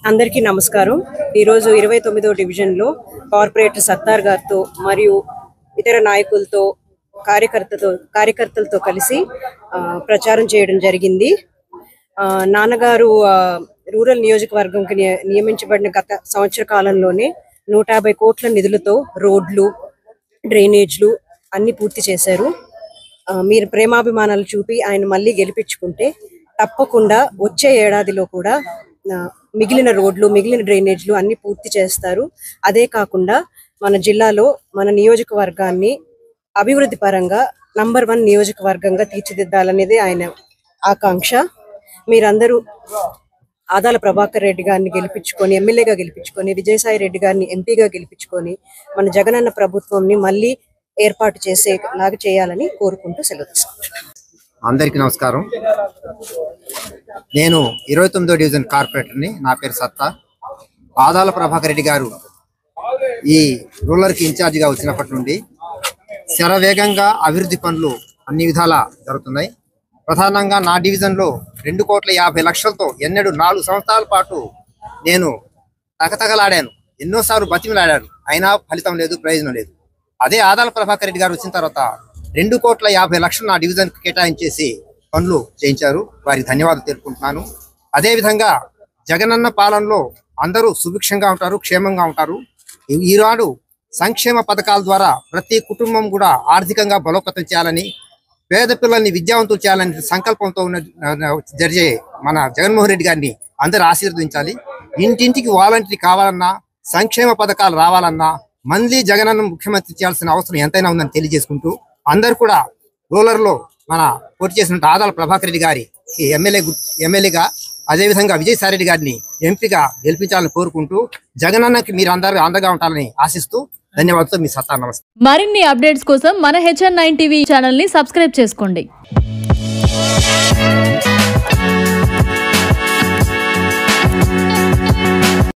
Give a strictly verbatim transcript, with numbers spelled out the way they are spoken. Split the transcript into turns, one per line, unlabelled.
అందరికీ నమస్కారం। ఈ రోజు ఇరవై తొమ్మిదవ డివిజన్ లో కార్పొరేటర్ సత్తార్ గారితో మరియు ఇతర నాయకులతో కార్యకర్తలతో కార్యకర్తలతో కలిసి ప్రచారం చేయడం జరిగింది। నాన్నగారు రూరల్ నియోజకవర్గంకి నియమించబడిన గత సంవత్సర కాలంలోనే నూట యాభై కోట్ల నిధులతో రోడ్లు డ్రైనేజ్లు అన్ని పూర్తి చేశారు। మీరు ప్రేమాభిమానాలు చూపి ఆయన మళ్ళీ గెలిపించుకుంటే తప్పకుండా వచ్చే ఏడాదిలో కూడా మిగిలిన రోడ్లు మిగిలిన డ్రైనేజ్లు అన్ని పూర్తి చేస్తారు। అదే కాకుండా మన జిల్లాలో మన నియోజకవర్గాన్ని అభివృద్ధి పరంగా నంబర్ వన్ నియోజకవర్గంగా తీర్చిదిద్దాలనేది ఆయన ఆకాంక్ష। మీరందరూ ఆదాల ప్రభాకర్ రెడ్డి గారిని గెలిపించుకొని ఎమ్మెల్యేగా గెలిపించుకొని విజయసాయి రెడ్డి గారిని ఎంపీగా గెలిపించుకొని మన జగనన్న ప్రభుత్వంని మళ్ళీ ఏర్పాటు చేసేలాగా చేయాలని కోరుకుంటూ సెలవు తీసుకుంటున్నాను।
అందరికీ నమస్కారం। నేను ఇరవై తొమ్మిదో డివిజన్ కార్పొరేటర్ని। నా పేరు సత్తా। ఆదాల ప్రభాకర్ రెడ్డి గారు ఈ రూరల్కి ఇన్ఛార్జిగా వచ్చినప్పటి నుండి శరవేగంగా అభివృద్ధి పనులు అన్ని విధాలా జరుగుతున్నాయి। ప్రధానంగా నా డివిజన్లో రెండు కోట్ల యాభై లక్షలతో ఎన్నడూ నాలుగు సంవత్సరాల పాటు నేను తగతగలాడాను, ఎన్నోసార్లు బతిమిలాడాను, అయినా ఫలితం లేదు, ప్రయోజనం లేదు। అదే ఆదాల ప్రభాకర్ రెడ్డి గారు వచ్చిన తర్వాత రెండు కోట్ల యాభై లక్షలు నా డివిజన్కి కేటాయించేసి పనులు చేయించారు, వారికి ధన్యవాదాలు తెలుపుకుంటున్నాను। అదేవిధంగా జగనన్న పాలనలో అందరూ సుభిక్షంగా ఉంటారు, క్షేమంగా ఉంటారు। ఈనాడు సంక్షేమ పథకాల ద్వారా ప్రతి కుటుంబం కూడా ఆర్థికంగా బలోపేతం చేయాలని, పేద పిల్లల్ని విద్యావంతులు చేయాలని సంకల్పంతో ఉన్న జరిగే మన జగన్మోహన్ రెడ్డి గారిని అందరూ ఆశీర్వదించాలి। ఇంటింటికి వాలంటీర్ కావాలన్నా, సంక్షేమ పథకాలు రావాలన్నా మళ్ళీ జగనన్న ముఖ్యమంత్రి చేయాల్సిన అవసరం ఎంతైనా ఉందని తెలియజేసుకుంటూ అందరూ కూడా రూరల్లో మన పోటీ చేసిన ఆదాల ప్రభాకర్ రెడ్డి గారి ఎమ్మెల్యే ఎమ్మెల్యేగా అదేవిధంగా విజయసాయి రెడ్డి గారిని ఎంపీగా గెలిపించాలని కోరుకుంటూ జగనన్నకి మీరు అందరూ అండగా ఉంటారని ఆశిస్తూ ధన్యవాదాలతో మీ సత్తా నమస్తే।
మరిన్ని అప్డేట్స్ కోసం మన హెచ్ఎన్ నైన్ టీవీ ఛానల్ ని సబ్స్క్రైబ్ చేసుకోండి।